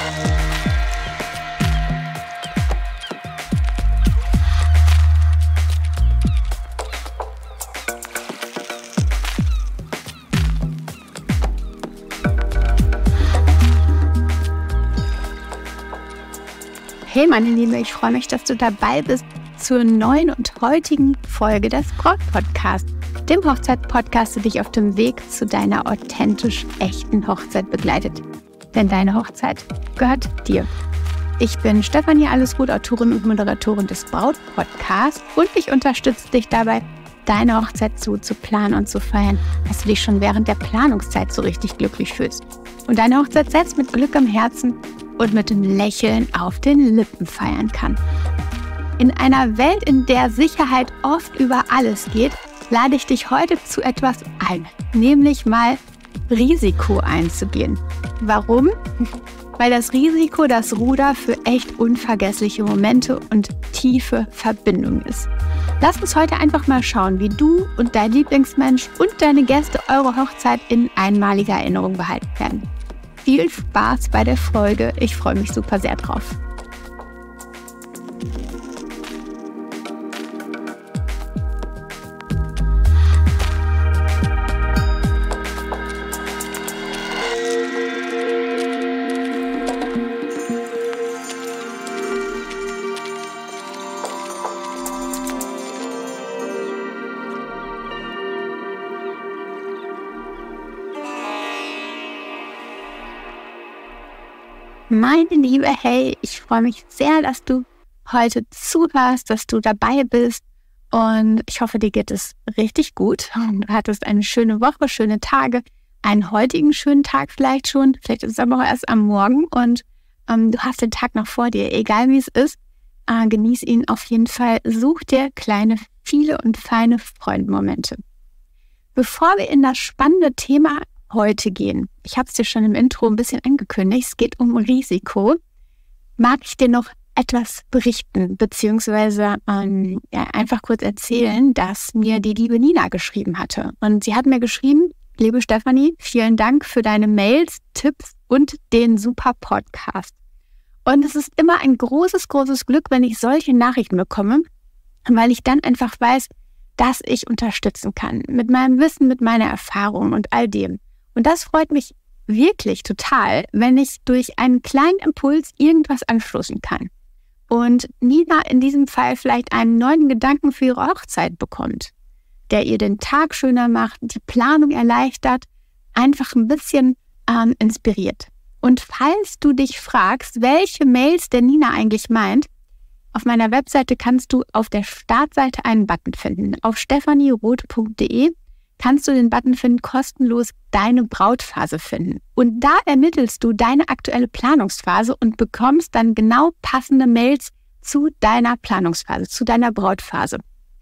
Hey meine Liebe, ich freue mich, dass du dabei bist zur neuen und heutigen Folge des Braut-Podcasts, dem Hochzeit-Podcast, der dich auf dem Weg zu deiner authentisch echten Hochzeit begleitet. Denn deine Hochzeit gehört dir. Ich bin Stefanie Allesroth, Autorin und Moderatorin des Braut-Podcasts und ich unterstütze dich dabei, deine Hochzeit so zu planen und zu feiern, dass du dich schon während der Planungszeit so richtig glücklich fühlst. Und deine Hochzeit selbst mit Glück am Herzen und mit dem Lächeln auf den Lippen feiern kann. In einer Welt, in der Sicherheit oft über alles geht, lade ich dich heute zu etwas ein, nämlich mal Risiko einzugehen. Warum? Weil das Risiko das Ruder für echt unvergessliche Momente und tiefe Verbindungen ist. Lass uns heute einfach mal schauen, wie du und dein Lieblingsmensch und deine Gäste eure Hochzeit in einmaliger Erinnerung behalten werden. Viel Spaß bei der Folge, ich freue mich super sehr drauf. Meine Liebe, hey, ich freue mich sehr, dass du heute zuhörst, dass du dabei bist und ich hoffe, dir geht es richtig gut. Du hattest eine schöne Woche, schöne Tage, einen heutigen schönen Tag vielleicht schon, vielleicht ist es aber auch erst am Morgen und du hast den Tag noch vor dir, egal wie es ist, genieß ihn auf jeden Fall, such dir kleine, viele und feine Freudmomente. Bevor wir in das spannende Thema heute gehen, ich habe es dir schon im Intro ein bisschen angekündigt, es geht um Risiko, mag ich dir noch etwas berichten, beziehungsweise einfach kurz erzählen, dass mir die liebe Nina geschrieben hatte. Und sie hat mir geschrieben, liebe Stefanie, vielen Dank für deine Mails, Tipps und den super Podcast. Und es ist immer ein großes, großes Glück, wenn ich solche Nachrichten bekomme, weil ich dann einfach weiß, dass ich unterstützen kann mit meinem Wissen, mit meiner Erfahrung und all dem. Und das freut mich wirklich total, wenn ich durch einen kleinen Impuls irgendwas anstoßen kann. Und Nina in diesem Fall vielleicht einen neuen Gedanken für ihre Hochzeit bekommt, der ihr den Tag schöner macht, die Planung erleichtert, einfach ein bisschen inspiriert. Und falls du dich fragst, welche Mails der Nina eigentlich meint, auf meiner Webseite kannst du auf der Startseite einen Button finden. Auf stefanieroth.de kannst du den Button finden, kostenlos deine Brautphase finden. Und da ermittelst du deine aktuelle Planungsphase und bekommst dann genau passende Mails zu deiner Planungsphase, zu deiner Brautphase.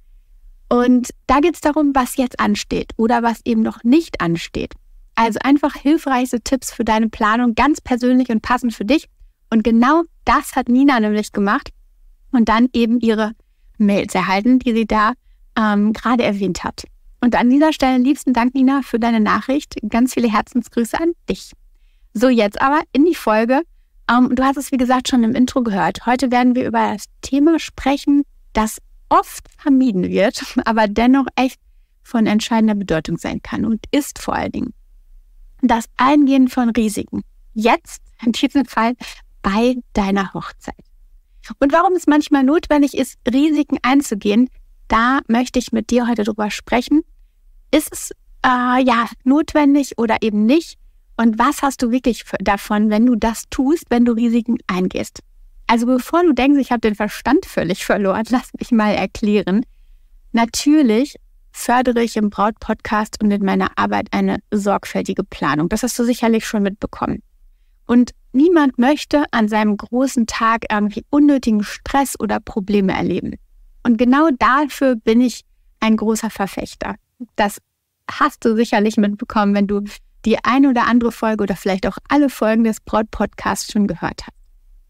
Und da geht es darum, was jetzt ansteht oder was eben noch nicht ansteht. Also einfach hilfreiche Tipps für deine Planung, ganz persönlich und passend für dich. Und genau das hat Nina nämlich gemacht und dann eben ihre Mails erhalten, die sie da gerade erwähnt hat. Und an dieser Stelle liebsten Dank, Nina, für deine Nachricht. Ganz viele Herzensgrüße an dich. So, jetzt aber in die Folge. Du hast es, wie gesagt, schon im Intro gehört. Heute werden wir über das Thema sprechen, das oft vermieden wird, aber dennoch echt von entscheidender Bedeutung sein kann und ist vor allen Dingen das Eingehen von Risiken. Jetzt, in diesem Fall, bei deiner Hochzeit. Und warum es manchmal notwendig ist, Risiken einzugehen, da möchte ich mit dir heute drüber sprechen. Ist es notwendig oder eben nicht? Und was hast du wirklich davon, wenn du das tust, wenn du Risiken eingehst? Also bevor du denkst, ich habe den Verstand völlig verloren, lass mich mal erklären. Natürlich fördere ich im Braut-Podcast und in meiner Arbeit eine sorgfältige Planung. Das hast du sicherlich schon mitbekommen. Und niemand möchte an seinem großen Tag irgendwie unnötigen Stress oder Probleme erleben. Und genau dafür bin ich ein großer Verfechter. Das hast du sicherlich mitbekommen, wenn du die eine oder andere Folge oder vielleicht auch alle Folgen des Braut-Podcasts schon gehört hast.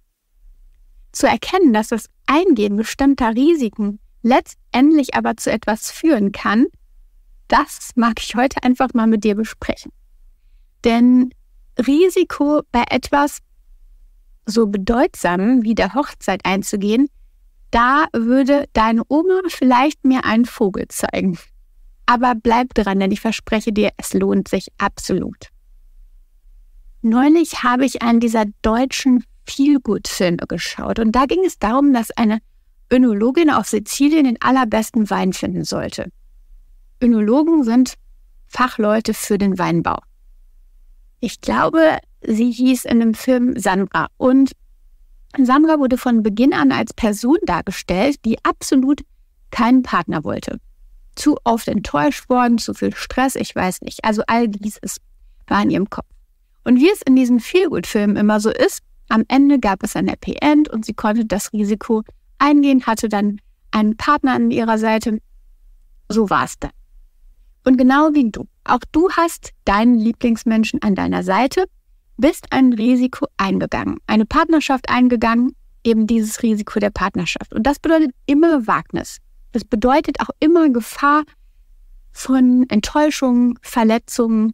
Zu erkennen, dass das Eingehen bestimmter Risiken letztendlich aber zu etwas führen kann, das mag ich heute einfach mal mit dir besprechen. Denn Risiko bei etwas so bedeutsam wie der Hochzeit einzugehen, da würde deine Oma vielleicht mir einen Vogel zeigen. Aber bleib dran, denn ich verspreche dir, es lohnt sich absolut. Neulich habe ich einen dieser deutschen Feelgood-Filme geschaut und da ging es darum, dass eine Önologin auf Sizilien den allerbesten Wein finden sollte. Önologen sind Fachleute für den Weinbau. Ich glaube, sie hieß in dem Film Sandra. Und Sandra wurde von Beginn an als Person dargestellt, die absolut keinen Partner wollte. Zu oft enttäuscht worden, zu viel Stress, ich weiß nicht. Also all dieses war in ihrem Kopf. Und wie es in diesen Feelgood-Filmen immer so ist, am Ende gab es ein Happy End und sie konnte das Risiko eingehen, hatte dann einen Partner an ihrer Seite. So war es dann. Und genau wie du, auch du hast deinen Lieblingsmenschen an deiner Seite, bist ein Risiko eingegangen, eine Partnerschaft eingegangen, eben dieses Risiko der Partnerschaft. Und das bedeutet immer Wagnis. Das bedeutet auch immer Gefahr von Enttäuschung, Verletzungen,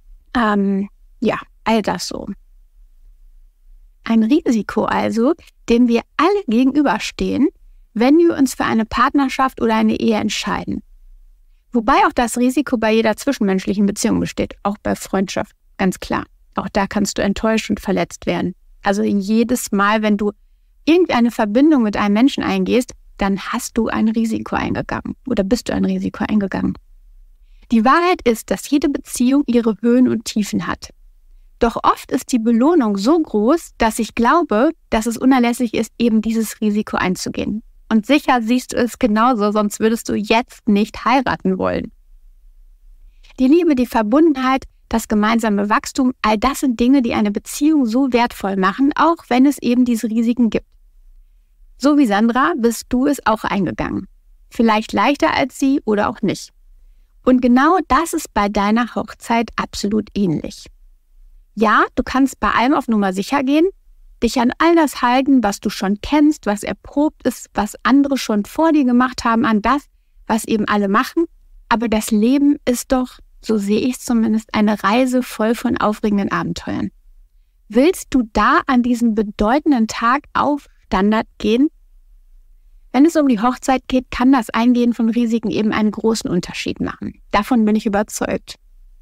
all das so. Ein Risiko also, dem wir alle gegenüberstehen, wenn wir uns für eine Partnerschaft oder eine Ehe entscheiden. Wobei auch das Risiko bei jeder zwischenmenschlichen Beziehung besteht, auch bei Freundschaft, ganz klar. Auch da kannst du enttäuscht und verletzt werden. Also jedes Mal, wenn du irgendeine Verbindung mit einem Menschen eingehst, dann hast du ein Risiko eingegangen oder bist du ein Risiko eingegangen. Die Wahrheit ist, dass jede Beziehung ihre Höhen und Tiefen hat. Doch oft ist die Belohnung so groß, dass ich glaube, dass es unerlässlich ist, eben dieses Risiko einzugehen. Und sicher siehst du es genauso, sonst würdest du jetzt nicht heiraten wollen. Die Liebe, die Verbundenheit, das gemeinsame Wachstum, all das sind Dinge, die eine Beziehung so wertvoll machen, auch wenn es eben diese Risiken gibt. So wie Sandra bist du es auch eingegangen. Vielleicht leichter als sie oder auch nicht. Und genau das ist bei deiner Hochzeit absolut ähnlich. Ja, du kannst bei allem auf Nummer sicher gehen, dich an all das halten, was du schon kennst, was erprobt ist, was andere schon vor dir gemacht haben, an das, was eben alle machen. Aber das Leben ist doch, so sehe ich es zumindest, eine Reise voll von aufregenden Abenteuern. Willst du da an diesem bedeutenden Tag auf Standard gehen? Wenn es um die Hochzeit geht, kann das Eingehen von Risiken eben einen großen Unterschied machen. Davon bin ich überzeugt.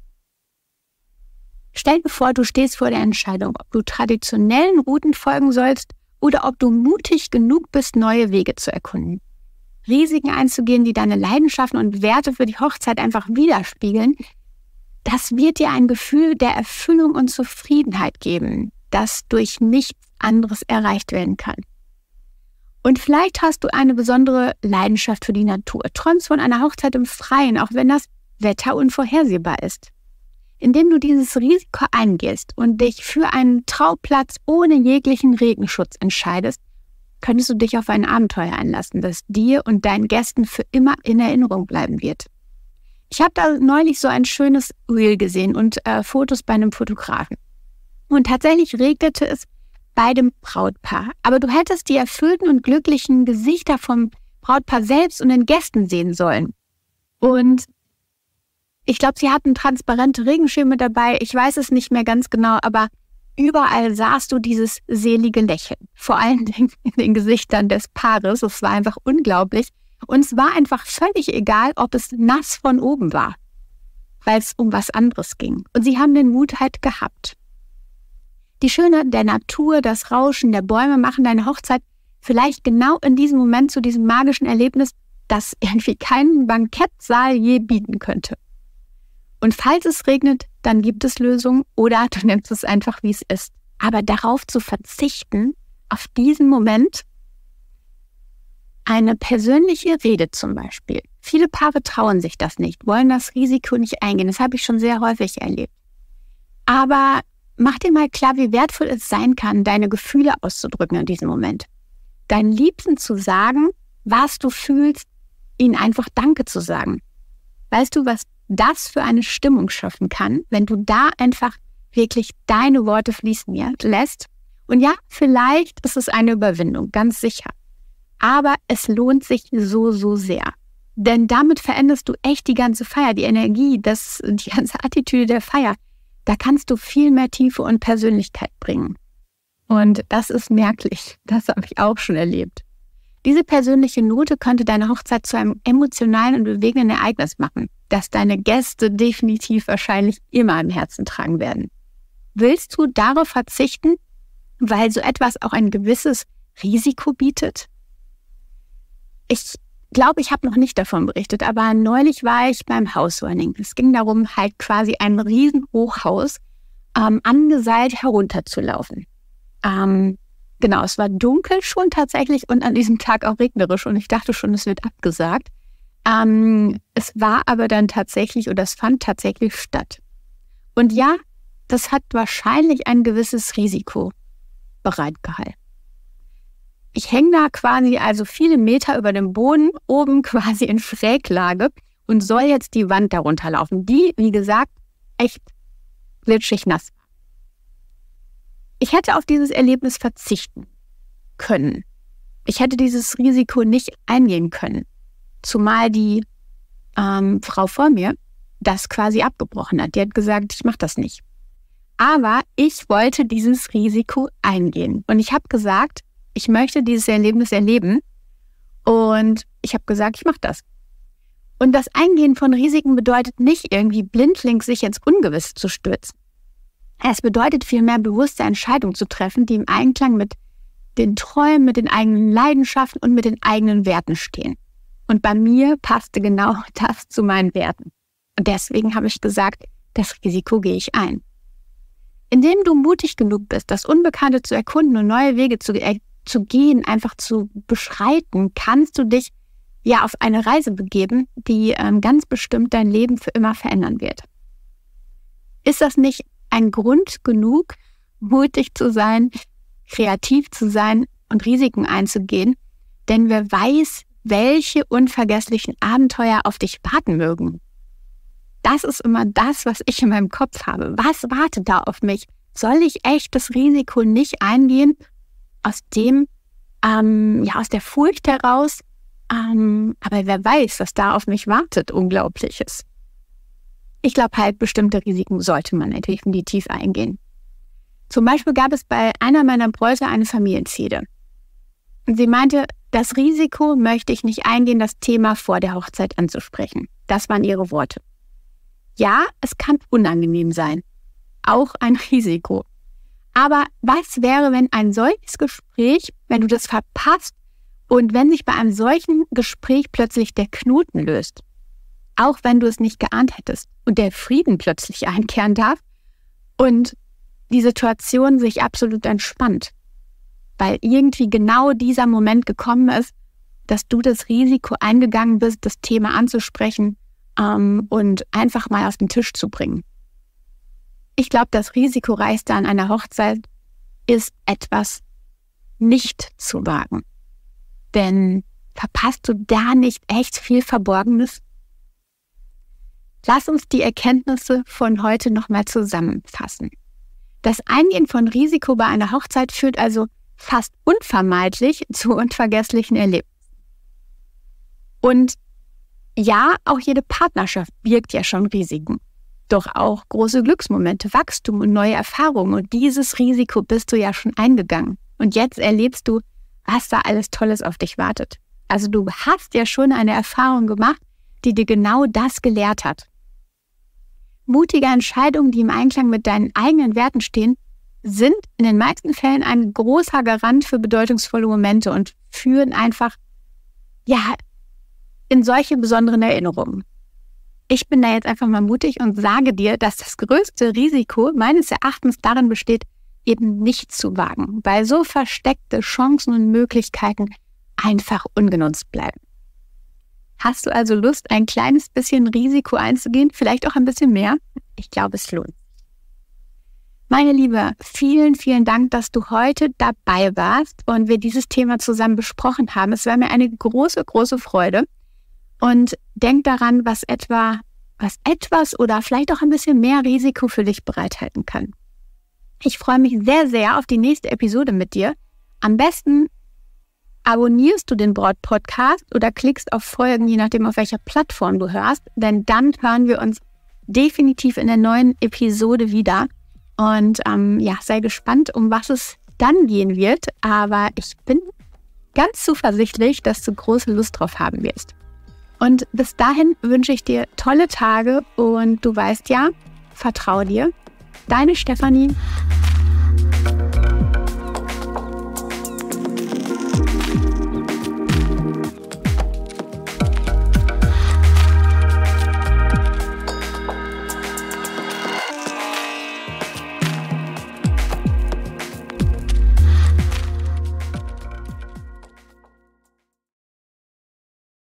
Stell dir vor, du stehst vor der Entscheidung, ob du traditionellen Routen folgen sollst oder ob du mutig genug bist, neue Wege zu erkunden. Risiken einzugehen, die deine Leidenschaften und Werte für die Hochzeit einfach widerspiegeln, das wird dir ein Gefühl der Erfüllung und Zufriedenheit geben, das durch nichts anderes erreicht werden kann. Und vielleicht hast du eine besondere Leidenschaft für die Natur, träumst von einer Hochzeit im Freien, auch wenn das Wetter unvorhersehbar ist. Indem du dieses Risiko eingehst und dich für einen Trauplatz ohne jeglichen Regenschutz entscheidest, könntest du dich auf ein Abenteuer einlassen, das dir und deinen Gästen für immer in Erinnerung bleiben wird. Ich habe da neulich so ein schönes Reel gesehen und Fotos bei einem Fotografen. Und tatsächlich regnete es bei dem Brautpaar. Aber du hättest die erfüllten und glücklichen Gesichter vom Brautpaar selbst und den Gästen sehen sollen. Und ich glaube, sie hatten transparente Regenschirme dabei. Ich weiß es nicht mehr ganz genau, aber überall sahst du dieses selige Lächeln. Vor allen Dingen in den Gesichtern des Paares. Es war einfach unglaublich. Und es war einfach völlig egal, ob es nass von oben war, weil es um was anderes ging. Und sie haben den Mut halt gehabt. Die Schöne der Natur, das Rauschen der Bäume machen deine Hochzeit vielleicht genau in diesem Moment zu diesem magischen Erlebnis, das irgendwie kein Bankettsaal je bieten könnte. Und falls es regnet, dann gibt es Lösungen oder du nimmst es einfach, wie es ist. Aber darauf zu verzichten, auf diesen Moment, eine persönliche Rede zum Beispiel. Viele Paare trauen sich das nicht, wollen das Risiko nicht eingehen. Das habe ich schon sehr häufig erlebt. Aber mach dir mal klar, wie wertvoll es sein kann, deine Gefühle auszudrücken in diesem Moment. Deinen Liebsten zu sagen, was du fühlst, ihnen einfach Danke zu sagen. Weißt du, was das für eine Stimmung schaffen kann, wenn du da einfach wirklich deine Worte fließen lässt? Und ja, vielleicht ist es eine Überwindung, ganz sicher. Aber es lohnt sich so, so sehr. Denn damit veränderst du echt die ganze Feier, die Energie, die ganze Attitüde der Feier. Da kannst du viel mehr Tiefe und Persönlichkeit bringen. Und das ist merklich. Das habe ich auch schon erlebt. Diese persönliche Note könnte deine Hochzeit zu einem emotionalen und bewegenden Ereignis machen, das deine Gäste definitiv wahrscheinlich immer im Herzen tragen werden. Willst du darauf verzichten, weil so etwas auch ein gewisses Risiko bietet? Ich glaube, ich habe noch nicht davon berichtet, aber neulich war ich beim Housewarming. Es ging darum, halt quasi ein Riesenhochhaus angeseilt herunterzulaufen. Genau, es war dunkel schon tatsächlich und an diesem Tag auch regnerisch und ich dachte schon, es wird abgesagt. Es war aber dann tatsächlich oder es fand tatsächlich statt. Und ja, das hat wahrscheinlich ein gewisses Risiko bereitgehalten. Ich hänge da quasi also viele Meter über dem Boden, oben quasi in Schräglage und soll jetzt die Wand darunter laufen, die, wie gesagt, echt glitschig nass war. Ich hätte auf dieses Erlebnis verzichten können. Ich hätte dieses Risiko nicht eingehen können, zumal die Frau vor mir das quasi abgebrochen hat. Die hat gesagt, ich mache das nicht. Aber ich wollte dieses Risiko eingehen. Und ich habe gesagt, ich möchte dieses Erlebnis erleben. Und ich habe gesagt, ich mache das. Und das Eingehen von Risiken bedeutet nicht irgendwie blindlings sich ins Ungewisse zu stürzen. Es bedeutet vielmehr, bewusste Entscheidungen zu treffen, die im Einklang mit den Träumen, mit den eigenen Leidenschaften und mit den eigenen Werten stehen. Und bei mir passte genau das zu meinen Werten. Und deswegen habe ich gesagt, das Risiko gehe ich ein. Indem du mutig genug bist, das Unbekannte zu erkunden und neue Wege zu gehen, einfach zu beschreiten, kannst du dich ja auf eine Reise begeben, die ganz bestimmt dein Leben für immer verändern wird. Ist das nicht ein Grund genug, mutig zu sein, kreativ zu sein und Risiken einzugehen? Denn wer weiß, welche unvergesslichen Abenteuer auf dich warten mögen. Das ist immer das, was ich in meinem Kopf habe. Was wartet da auf mich? Soll ich echt das Risiko nicht eingehen? Aus der Furcht heraus. Aber wer weiß, was da auf mich wartet? Unglaubliches. Ich glaube halt, bestimmte Risiken sollte man definitiv eingehen. Zum Beispiel gab es bei einer meiner Bräute eine Familienfehde. Und sie meinte, das Risiko möchte ich nicht eingehen, das Thema vor der Hochzeit anzusprechen. Das waren ihre Worte. Ja, es kann unangenehm sein. Auch ein Risiko. Aber was wäre, wenn ein solches Gespräch, wenn du das verpasst und wenn sich bei einem solchen Gespräch plötzlich der Knoten löst? Auch wenn du es nicht geahnt hättest und der Frieden plötzlich einkehren darf und die Situation sich absolut entspannt, weil irgendwie genau dieser Moment gekommen ist, dass du das Risiko eingegangen bist, das Thema anzusprechen und einfach mal auf den Tisch zu bringen. Ich glaube, das Risikoreichste an einer Hochzeit ist, etwas nicht zu wagen. Denn verpasst du da nicht echt viel Verborgenes? Lass uns die Erkenntnisse von heute nochmal zusammenfassen. Das Eingehen von Risiko bei einer Hochzeit führt also fast unvermeidlich zu unvergesslichen Erlebnissen. Und ja, auch jede Partnerschaft birgt ja schon Risiken. Doch auch große Glücksmomente, Wachstum und neue Erfahrungen. Und dieses Risiko bist du ja schon eingegangen. Und jetzt erlebst du, was da alles Tolles auf dich wartet. Also du hast ja schon eine Erfahrung gemacht, die dir genau das gelehrt hat. Mutige Entscheidungen, die im Einklang mit deinen eigenen Werten stehen, sind in den meisten Fällen ein großer Garant für bedeutungsvolle Momente und führen einfach, in solche besonderen Erinnerungen. Ich bin da jetzt einfach mal mutig und sage dir, dass das größte Risiko meines Erachtens darin besteht, eben nicht zu wagen, weil so versteckte Chancen und Möglichkeiten einfach ungenutzt bleiben. Hast du also Lust, ein kleines bisschen Risiko einzugehen? Vielleicht auch ein bisschen mehr? Ich glaube, es lohnt. Meine Liebe, vielen, vielen Dank, dass du heute dabei warst und wir dieses Thema zusammen besprochen haben. Es war mir eine große, große Freude. Und denk daran, was etwas oder vielleicht auch ein bisschen mehr Risiko für dich bereithalten kann. Ich freue mich sehr, sehr auf die nächste Episode mit dir. Am besten abonnierst du den Braut-Podcast oder klickst auf Folgen, je nachdem, auf welcher Plattform du hörst, denn dann hören wir uns definitiv in der neuen Episode wieder. Und sei gespannt, um was es dann gehen wird, aber ich bin ganz zuversichtlich, dass du große Lust drauf haben wirst. Und bis dahin wünsche ich dir tolle Tage und du weißt ja, vertrau dir. Deine Stefanie.